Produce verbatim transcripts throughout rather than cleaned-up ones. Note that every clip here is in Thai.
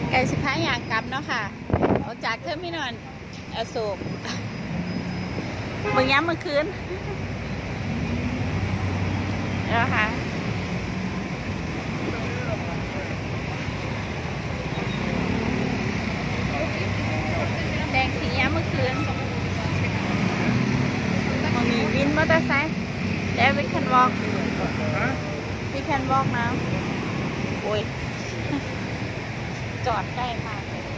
ไก่สิบห้าอย่างกลับเนาะค่ะออกจากเครื่องพี่นอนอโศกมึงย้ำเมื่อคืนนะคะแดงสีย้ำเมื่อคืนมันมีวินมอเตอร์ไซค์แล้ววิคันวอล์กวิคันวอล์กนะโอ้ยจอดใกล้มากเลย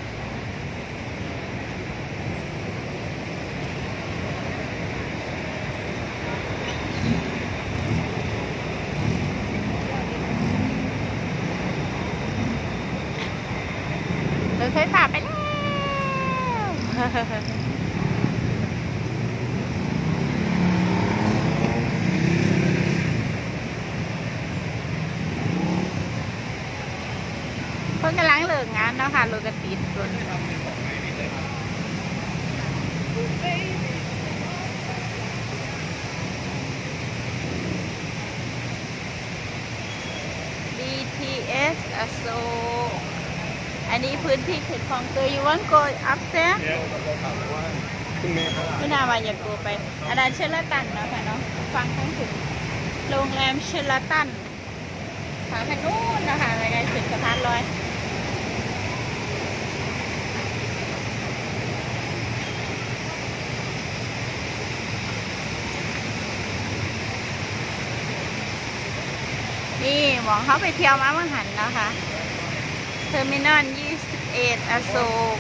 รถไฟฟ้าไปแล้วเพิ่งกำลังเลิกงานเนาะค่ะรถกระติดรถบี ที เอส อโศกอันนี้พื้นที่เขตคลองเตย you want go upstairs ไม่น่าว่าอยากgoไปอันนั้นเชลตันเนาะค่ะเนาะฟังทั้งถึงโรงแรมเชลตันทางทางนู้นนะคะอะไรสุดสะพานลอยนี่หมองเขาไปเที่ยวมาเมื่อหันนะคะเทอร์มินอลยี่สิบเอ็ดอโศก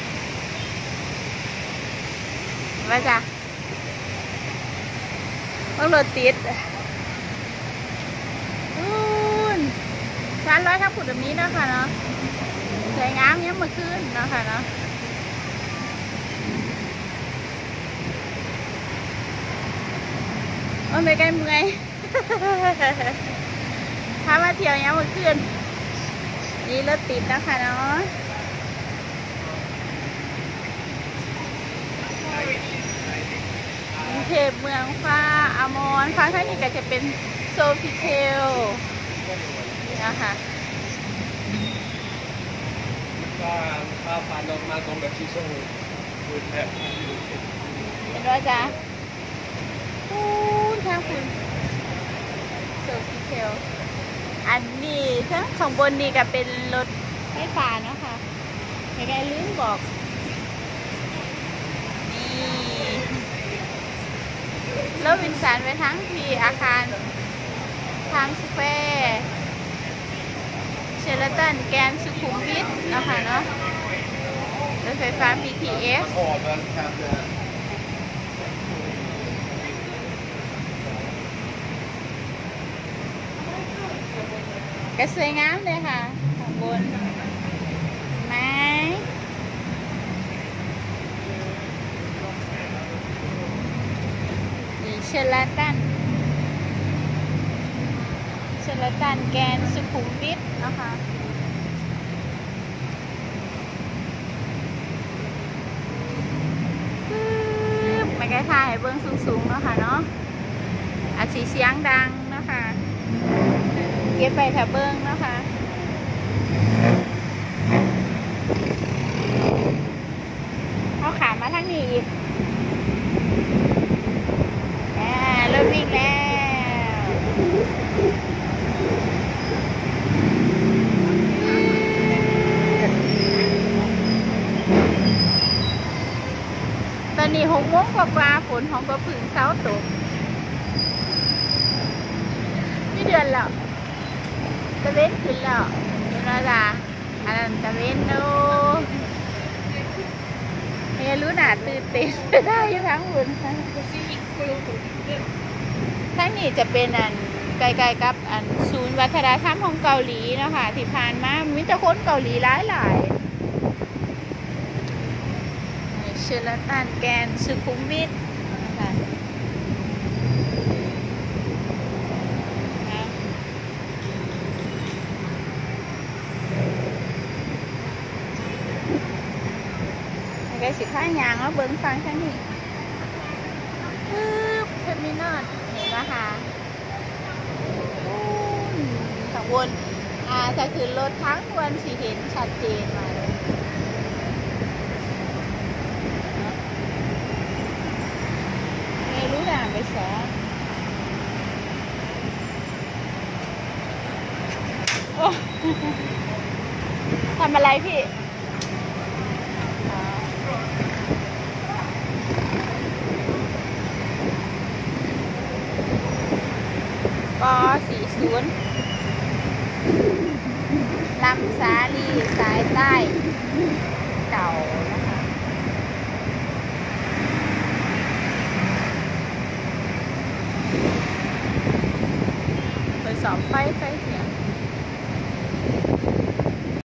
ว่าจ้ะต้องรถติดร้านร้อยทับผุดแบบนี้นะคะเนาะสวยงามยังมาขึ้นนะคะเนาะโอ้ยไม่ใกล้เมื่อยถ้ามาเที่ยวยังมาขึ้นนี่รถติดนะคะเนาะกรุงเทพเมืองฟ้าอมรฟ้าท่านี้ก็จะเป็นโซฟิเทลนะคะถ้าฟันออกมาตรงแบบที่ส่งคุยแทบเห็นว่าจ้ะคูณทางคุณโซฟิเทลอันนี้ทั้งข้างบนนี่ก็เป็นรถไฟฟ้าเนาะค่ะยังไงลืมบอกนี่รถวินสันไปทั้งที่อาคารทางสแควร์เชลตันแกนสุขุมวิทนะคะเนาะรถไฟฟ้า บี ที เอส ก็สวยงามเลยค่ะข้างบนไม้นี่เชลตันเชลตันแกนสุขุมวิทนะคะไม่ใกล้ถ่ายเบื้องสูงๆเนาะค่ะเนาะอาชีเสียงดังนะคะเก็บไปแถวเบิ้งนะคะเขาขามาทางนี้อีกแหมเริ่มวิ่งแล้วตอนนี้หกโมงกว่าฝนของกระพึ่งเช้าตกนี่เดือนแล้วตะเวนขึ้นแล้วเห็นไหมล่ะอันนั้นตะเวนโน่เฮียรู้หนาตื่นเต้นได้ยังทั้งหมดทั้งนี้จะเป็นอันใกล้ๆกับอันศูนย์วัฒนธรรมของเกาหลีเนาะค่ะที่ผ่านมามีแต่คนเกาหลีหลายๆเชลตันแกนสุขุมวิทนะคะแกสิท้ายยางแล้วเบิ้งฟังทั้งนี้ปึ๊บเทอร์มินอลเห็นไหมคะข้างบนอ่าถ้าคือรถทั้งวันสีเห็นชัดเจนมาเลยสองโอ้ ทำอะไรพี่ปอสี่ศูนย์ลำสาลีสายใต้เก่านะคะเปิดสอบไฟไฟเสียง